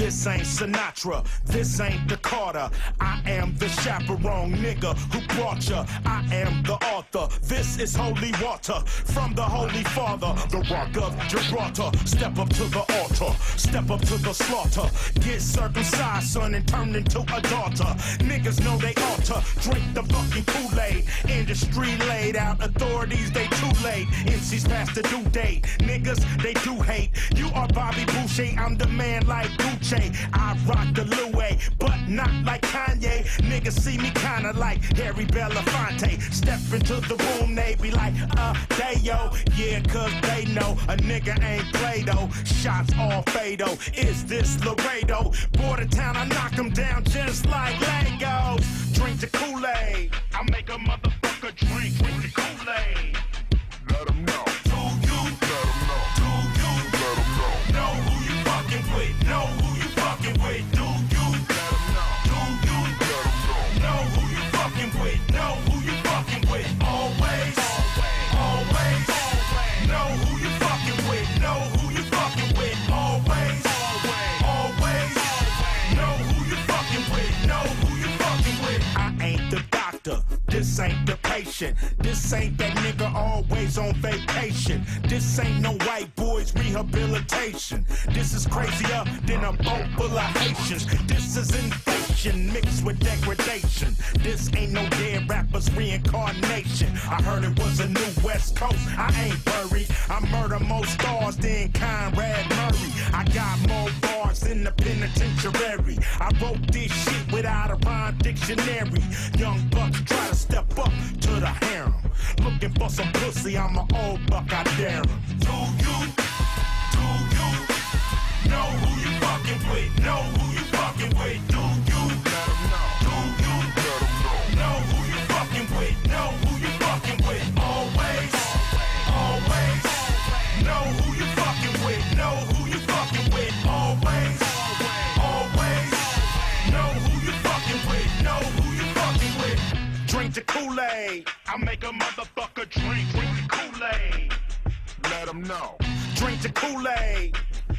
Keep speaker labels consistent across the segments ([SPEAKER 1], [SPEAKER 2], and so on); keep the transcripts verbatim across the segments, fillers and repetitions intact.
[SPEAKER 1] This ain't Sinatra, this ain't the Carter. I am the chaperone nigga who brought ya. I am the author, this is holy water from the Holy Father, the rock of Gibraltar. Step up to the altar, step up to the slaughter. Get circumcised, son, and turn into a daughter. Niggas know they ought to drink the fucking Kool-Aid. Industry laid out, authorities, they too late. M Cs past the due date, niggas, they do hate. You are Bobby Boucher, I'm the man like Gucci. I rock the Louis, but not like Kanye. Niggas see me kinda like Harry Belafonte. Step into the room, they be like, uh, they yo. Yeah, cause they know a nigga ain't Play-Doh. Shots all fatal, is this Laredo? Border town, I knock them down just like Legos. Drink the Kool-Aid, I make a motherfucker drink. Drink the Kool-Aid.
[SPEAKER 2] Let them know.
[SPEAKER 1] Do you?
[SPEAKER 2] Let them know.
[SPEAKER 1] Do you?
[SPEAKER 2] Let them know.
[SPEAKER 1] Know who you fucking with? Know who you fucking with? Do you?
[SPEAKER 2] Let them know.
[SPEAKER 1] Do you?
[SPEAKER 2] Let them know.
[SPEAKER 1] Know who you fucking with? Know who you fucking with? Always, always. Know who you fucking with? Know who you fucking with? Always, always. Know who you fucking with? Know who you fucking with? I ain't the doctor. This ain't the patient. This ain't that nigga always on vacation. This ain't no white boys rehabilitation. This is crazier than a boat full of Haitians. This is inflation mixed with degradation. This ain't no dead rapper's reincarnation. I heard it was a new West Coast. I ain't buried. I murder more stars than Conrad Murray. I got more bars than the penitentiary. I wrote this shit without a rhyme dictionary. Young bucks try to step up to the harem. Looking for some pussy, I'm an old buck, I dare him. Do you? Do you? Know who you fucking with? Know who you fucking with? Do you?
[SPEAKER 2] Let them know.
[SPEAKER 1] Do you?
[SPEAKER 2] Let them know.
[SPEAKER 1] Know who you fucking with? Know who you fucking with? Always, always. Know who you fucking with? Know who you fucking with? Always, always. Know who you fucking with? Know who you fucking with? Drink the Kool-Aid, I make a motherfucker drink. Drink the Kool-Aid.
[SPEAKER 2] Let them know.
[SPEAKER 1] Drink the Kool-Aid.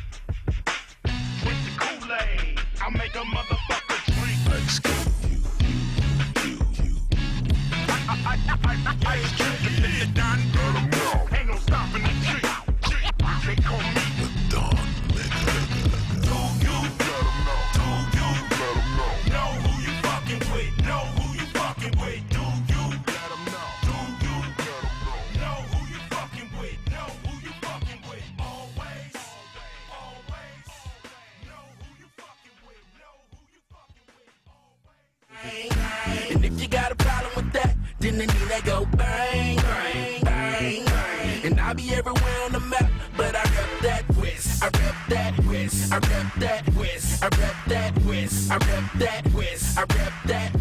[SPEAKER 1] Drink the Kool-Aid, I make a motherfucker drink.
[SPEAKER 2] Let's go. You, you, you, you.
[SPEAKER 1] I, I, I, I, I just drink the Don.
[SPEAKER 2] Let them know.
[SPEAKER 1] Ain't no stopping the G. They call me
[SPEAKER 2] The Don.
[SPEAKER 1] Do you?
[SPEAKER 2] Let them know.
[SPEAKER 1] Do you?
[SPEAKER 2] Let them know.
[SPEAKER 1] Know who you fucking with? Know who you fucking with? Do you?
[SPEAKER 2] Let them know.
[SPEAKER 1] Do you?
[SPEAKER 2] Let them know.
[SPEAKER 1] Know who you fucking with? Know who you fucking with? Always, always. Know who you fucking with? Know who you fucking with? Always.
[SPEAKER 3] And if you got a problem with that, then the need that go bang, bang, bang, bang. And I'll be everywhere on the map, but I rep that whiz, I rep that whiz, I rep that whiz, I rep that whiz, I rep that whiz, I rep that